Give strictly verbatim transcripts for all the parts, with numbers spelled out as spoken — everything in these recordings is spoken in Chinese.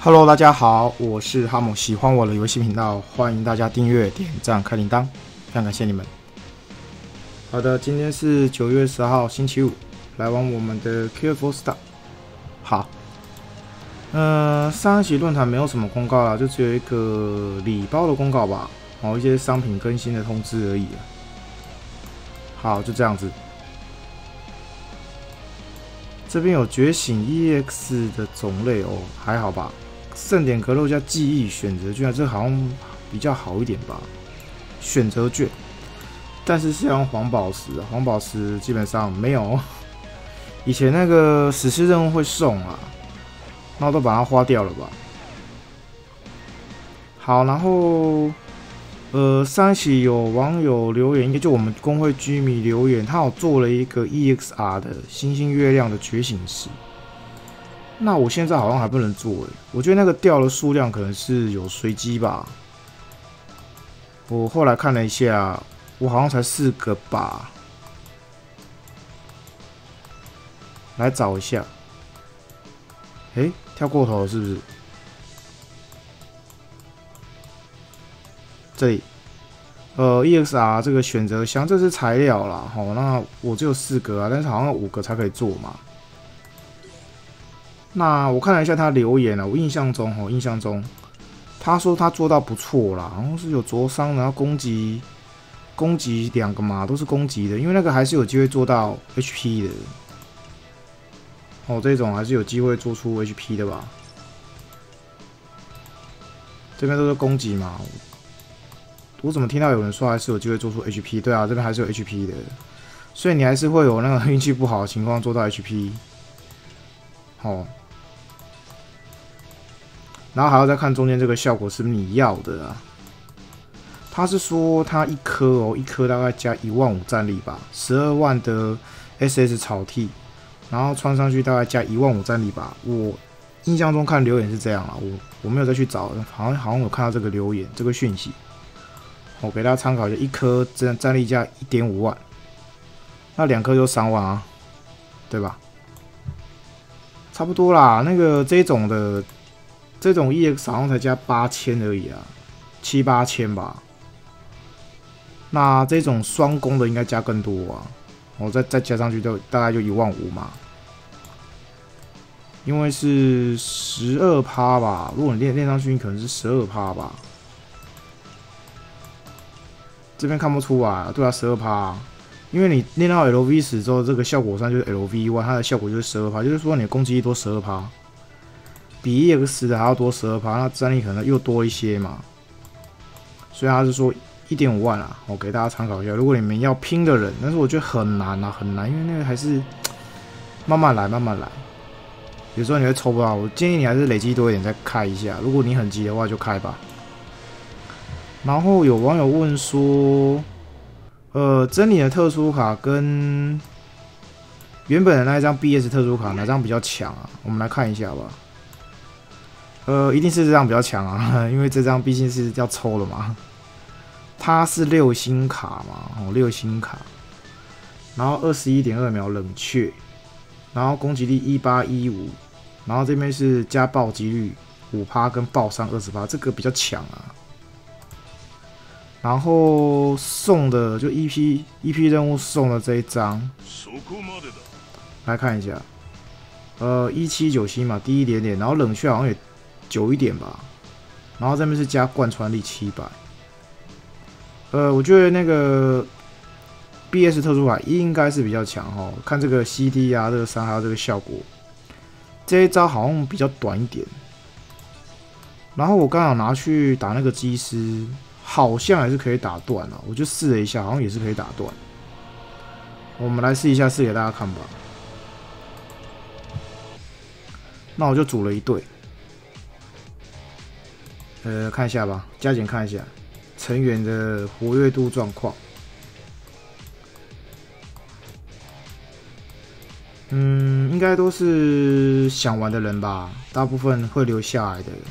Hello， 大家好，我是哈姆，喜欢我的游戏频道，欢迎大家订阅、点赞、开铃铛，非常感谢你们。好的，今天是九月十号，星期五，来玩我们的 Careful Start。好，呃，上一期论坛没有什么公告啦，就只有一个礼包的公告吧，哦，一些商品更新的通知而已。好，就这样子。这边有觉醒 E X 的种类哦，还好吧。盛典格斗加记忆选择券，这好像比较好一点吧。选择券，但是是要用黄宝石啊，黄宝石基本上没有。以前那个史诗任务会送啊，那我都把它花掉了吧。好，然后呃，上一期有网友留言，应该就我们公会居民留言，他有做了一个 E X R 的星星月亮的觉醒石。那我现在好像还不能做诶，我觉得那个掉的数量可能是有随机吧。我后来看了一下，我好像才四个吧。来找一下，诶、欸，跳过头了是不是？这里，呃 ，E X R 这个选择箱，这是材料啦，吼，那我只有四个啊，但是好像五个才可以做嘛。那我看了一下他留言啊，我印象中哦，印象中他说他做到不错啦，好像是有灼伤，然后攻击攻击两个嘛，都是攻击的，因为那个还是有机会做到 H P 的。哦，这种还是有机会做出 H P 的吧？这边都是攻击嘛，我怎么听到有人说还是有机会做出 H P？ 对啊，这边还是有 H P 的，所以你还是会有那个运气不好的情况做到 H P。哦。然后还要再看中间这个效果是不是你要的啊？他是说他一颗哦，一颗大概加一万五战力吧，十二万的 S S 草剃，然后穿上去大概加一万五战力吧。我印象中看留言是这样啊，我我没有再去找，好像好像有看到这个留言这个讯息，我给大家参考一下，一颗战战力加一点五万，那两颗就三万啊，对吧？差不多啦，那个这种的。这种 E X 好像才加八千而已啊，七八千吧。那这种双攻的应该加更多啊，我再再加上去就大概就一万五嘛。因为是十二趴吧，如果你练练上去，你可能是十二趴吧。这边看不出来，对啊，十二趴。因为你练到 L V 十之后，这个效果上就是 L V 一，它的效果就是十二趴，就是说你的攻击力多十二趴。比 E X 的还要多十二趴，那战力可能又多一些嘛。所以他是说 一点五万啊，我给大家参考一下。如果你们要拼的人，但是我觉得很难啊，很难，因为那个还是慢慢来，慢慢来。有时候你会抽不到，我建议你还是累积多一点再开一下。如果你很急的话，就开吧。然后有网友问说，呃，真理的特殊卡跟原本的那一张 B S 特殊卡哪张比较强啊？我们来看一下吧。呃，一定是这张比较强啊，因为这张毕竟是要抽了嘛。它是六星卡嘛，哦，六星卡，然后 二十一点二 秒冷却，然后攻击力一八一五，然后这边是加暴击率 百分之五 跟爆伤 百分之二十， 这个比较强啊。然后送的就 E P E P 任务送的这一张，来看一下，呃，一七九七嘛，低一点点，然后冷却好像也久一点吧，然后这边是加贯穿力七百，呃，我觉得那个 B S 特殊卡应该是比较强哈，看这个 C D 啊，这个伤害这个效果，这一招好像比较短一点。然后我刚好拿去打那个机师，好像也是可以打断了，我就试了一下，好像也是可以打断。我们来试一下，试给大家看吧。那我就组了一队。呃，看一下吧，加减看一下成员的活跃度状况。嗯，应该都是想玩的人吧，大部分会留下来的。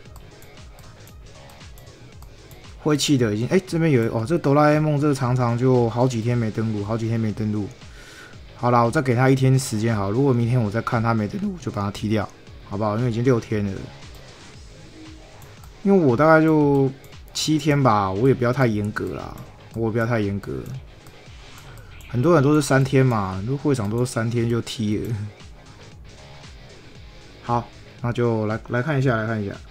晦气的已经，哎、欸，这边有哦，这个哆啦 A 梦这个常常就好几天没登录，好几天没登录。好啦，我再给他一天时间好，如果明天我再看他没登录，就把他踢掉，好不好？因为已经六天了。 因为我大概就七天吧，我也不要太严格啦，我也不要太严格。很多人都是三天嘛，很多会场都是三天就踢了。好，那就来来看一下，来看一下。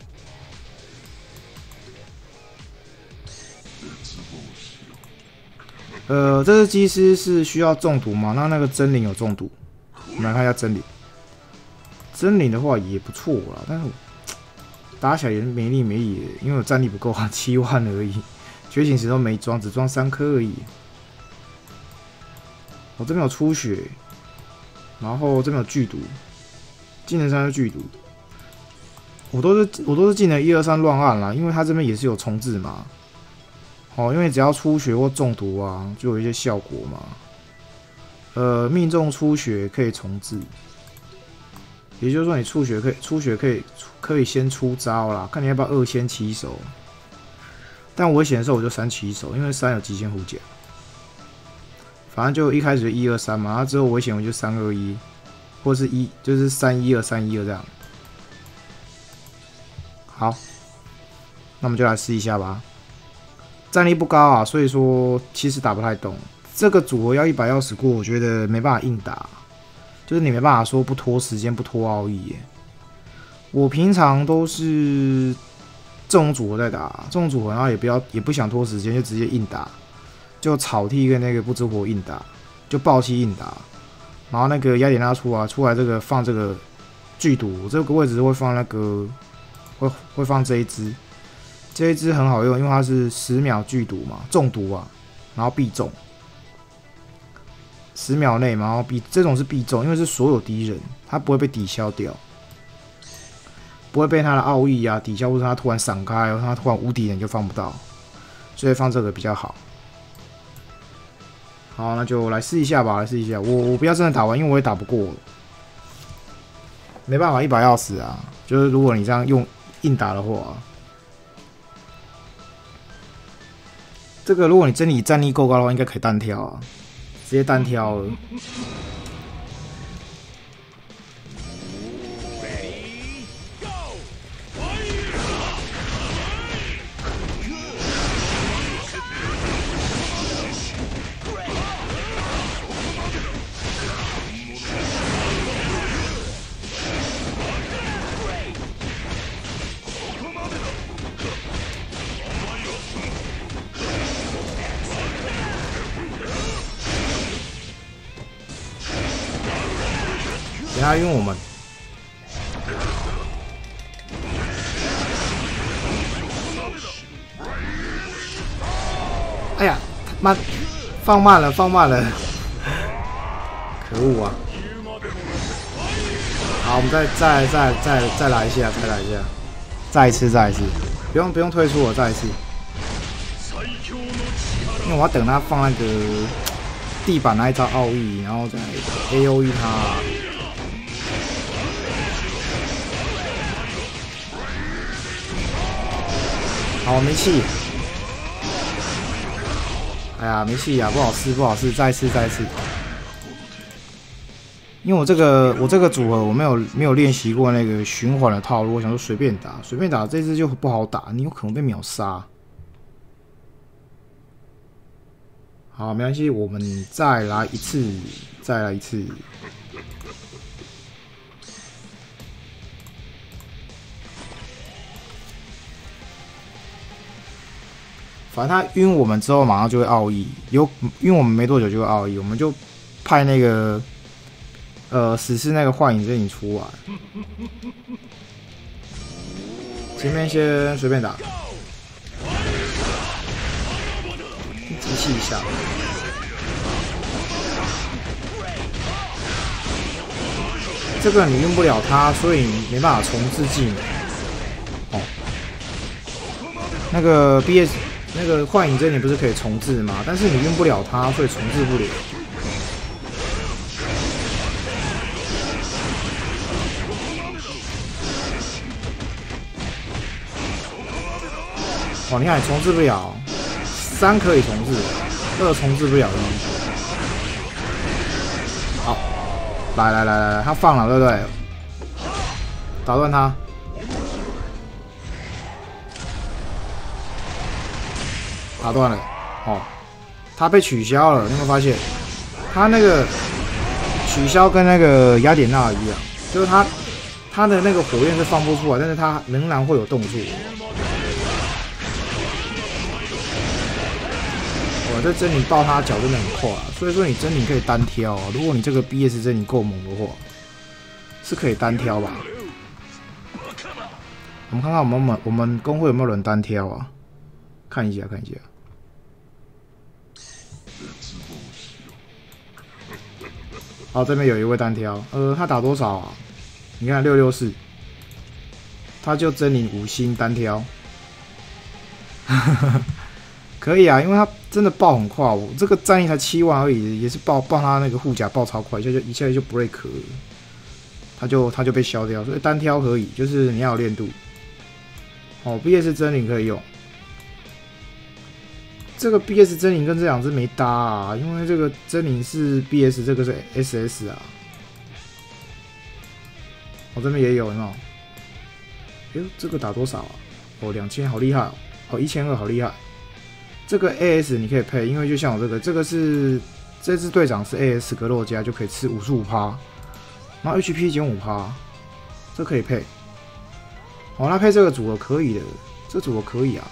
呃，这只机师是需要中毒吗？那那个真灵有中毒，我们来看一下真灵。真灵的话也不错啦，但是打起来也是没力没力的，因为我战力不够啊，七万而已，觉醒石都没装，只装三颗而已。我、哦、这边有出血，然后这边有剧毒，技能三是剧毒。我都是我都是技能一二三乱按啦，因为它这边也是有重置嘛。哦，因为只要出血或中毒啊，就有一些效果嘛。呃，命中出血可以重置，也就是说你出血可以出血可以可以先出招啦，看你要不要二先起手。但危险的时候我就三起手，因为三有极限护甲。反正就一开始就一二三嘛，然后之后危险我就三二一，或是一就是三一二三一二这样。好，那我们就来试一下吧。战力不高啊，所以说其实打不太动。这个组合要一百钥匙过，我觉得没办法硬打，就是你没办法说不拖时间不拖奥义耶。我平常都是这种组合在打，这种组合然后也不要也不想拖时间，就直接硬打，就草剃跟那个不知火硬打，就暴气硬打，然后那个雅典娜出啊出来这个放这个剧毒，这个位置会放那个会会放这一支。这一支很好用，因为它是十秒剧毒嘛，中毒啊，然后必中，十秒内，然后必这种是必中，因为是所有敌人，它不会被抵消掉，不会被他的奥义啊抵消，或者他突然闪开，或者他突然无敌人就放不到，所以放这个比较好。好，那就来试一下吧，来试一下。我我不要真的打完，因为我也打不过，没办法一把钥匙啊，就是如果你这样用硬打的话。这个如果你真理战力够高的话，应该可以单挑啊，直接单挑了。等下晕我们，哎呀，慢，放慢了，放慢了，可恶啊！好，我们再再再再再来一下，再来一下，再一次，再一次，不用不用退出我，再一次，因为我要等他放那个地板那一招奥义，然后再 A O E 他。好，没气。哎呀，没气呀，不好试，不好试，再试，再试。因为我这个我这个组合我没有没有练习过那个循环的套路，我想说随便打，随便打，这支就不好打，你有可能被秒杀。好，没关系，我们再来一次，再来一次。反正他晕我们之后，马上就会奥义，有晕我们没多久就会奥义，我们就派那个呃史诗那个幻影真影出来，前面先随便打，集气一下。这个你晕不了他，所以你没办法重置技能。哦，那个 B S。那个幻影针你不是可以重置吗？但是你晕不了它，所以重置不了。哦，你看你重置不了，三可以重置，二重置不了一。好，来来来来来，他放了，对不对？打断他。 打断了，哦，他被取消了，你有没有发现？他那个取消跟那个雅典娜一样，就是他他的那个火焰是放不出来，但是他仍然会有动作。哇，这真灵爆他脚真的很快啊，所以说你真灵可以单挑啊。如果你这个 B S 真灵够猛的话，是可以单挑吧？我们看看我们我们公会有没有人单挑啊？看一下看一下。好，这边有一位单挑，呃，他打多少啊？你看六六四，他就真灵五星单挑，可以啊，因为他真的爆很快，我这个战力才七万而已，也是爆爆他那个护甲爆超快，一下就一下就 break 了，他就他就被消掉，所以单挑可以，就是你要有练度。哦 ，B S 真灵可以用。这个 B S 真灵跟这两只没搭啊，因为这个真灵是 B S， 这个是 S S 啊。我、哦、这边也有，有没有？哎呦，这个打多少啊？哦，两千，好厉害哦！哦，一千二，好厉害。这个 A S 你可以配，因为就像我这个，这个是这支队长是 A S 格洛加，就可以吃 百分之五十五， 然后 H P 减 百分之五， 这可以配。哦，那配这个组合可以的，这组合可以啊。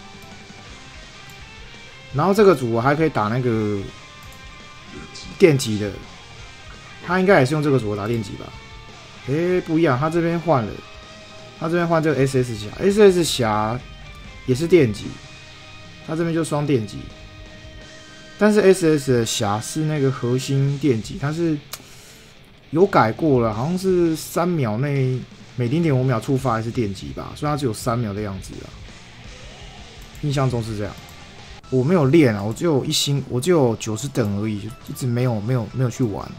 然后这个组合还可以打那个电击的，他应该也是用这个组合打电击吧？诶，不一样，他这边换了，他这边换这个 S S 侠 ，S S 侠也是电击，他这边就双电击，但是 S S 的侠是那个核心电击，它是有改过了，好像是三秒内每零点五秒触发还是电击吧，所以它只有三秒的样子啊，印象中是这样。我没有练啊，我只有一星，我只有九十等而已，就一直没有没有没有去玩。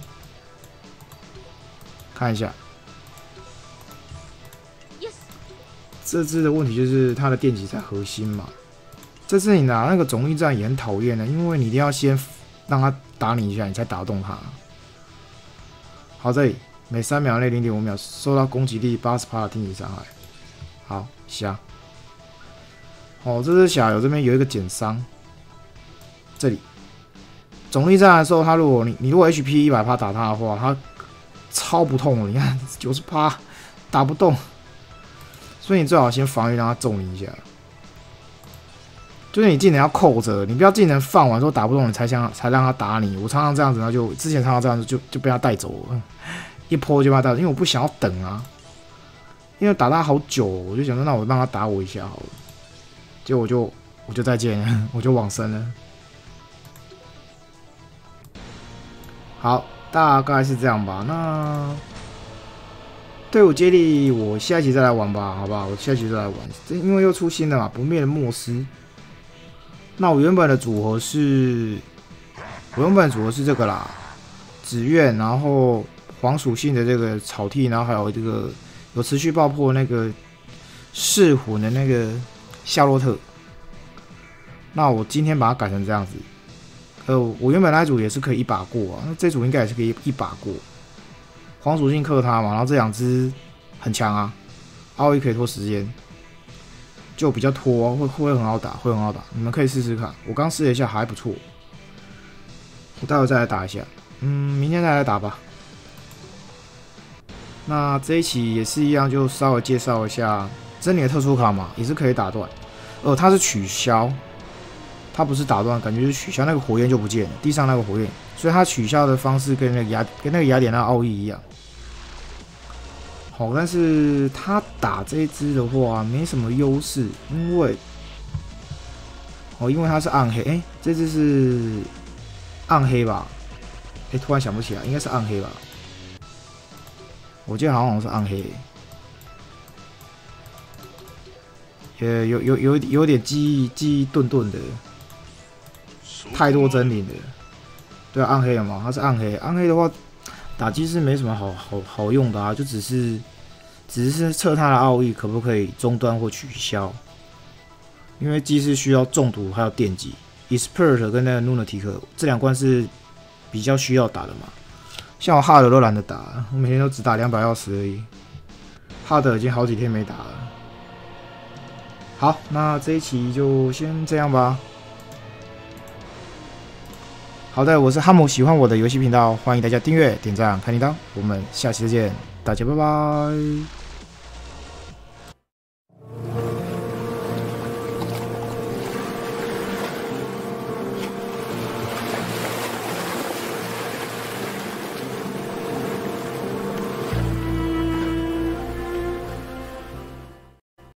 看一下，这支的问题就是它的电击才核心嘛。这次你拿那个总力战也很讨厌的，因为你一定要先让他打你一下，你才打动他。好，这里每三秒内零点五秒受到攻击力 百分之八十 的电击伤害。好，侠。哦，这只侠有这边有一个减伤。这里总力战的时候，他如果你你如果 H P 百分之百 打他的话，他超不痛的。你看 百分之九十 打不动，所以你最好先防御让他中你一下。就是你技能要扣着，你不要技能放完之后打不动，你才想才让他打你。我常常这样子，然后就之前常常这样子就就被他带走了，一波就被他带走，因为我不想要等啊，因为打他好久，我就想说那我让他打我一下好了，结果我就我就再见了，我就往生了。好，大概是这样吧。那队伍接力我下一期再来玩吧，好不好？我下一期再来玩，这因为又出新的嘛，不灭的莫斯。那我原本的组合是，我原本的组合是这个啦，紫苑，然后黄属性的这个草剃，然后还有这个有持续爆破那个噬魂的那个夏洛特。那我今天把它改成这样子。呃，我原本那一组也是可以一把过啊，那这组应该也是可以一把过。黄属性克他嘛，然后这两只很强啊，奥义可以拖时间，就比较拖，会会很好打，会很好打。你们可以试试看，我刚试了一下还不错，我待会再来打一下，嗯，明天再来打吧。那这一期也是一样，就稍微介绍一下真理的特殊卡嘛，也是可以打断，呃，它是取消。它不是打断，感觉是取消，那个火焰就不见了，地上那个火焰，所以它取消的方式跟那个雅跟那个雅典娜奥义一样。好，但是他打这一只的话没什么优势，因为哦，因为它是暗黑，哎、欸，这只是暗黑吧？哎、欸，突然想不起来，应该是暗黑吧？我记得好像是暗黑，也有有有有点记忆记忆顿顿的。太多真灵了，对啊，暗黑了嘛，它是暗黑。暗黑的话，打击是没什么好好好用的啊，就只是只是测它的奥义可不可以中断或取消，因为机是需要中毒还有电击 ，Expert 跟那个 Lunatic 这两关是比较需要打的嘛。像我哈德都懒得打，我每天都只打两百钥匙而已。哈德已经好几天没打了。好，那这一期就先这样吧。 好的，我是哈姆，喜欢我的游戏频道，欢迎大家订阅、点赞、开铃铛，我们下期再见，大家拜拜。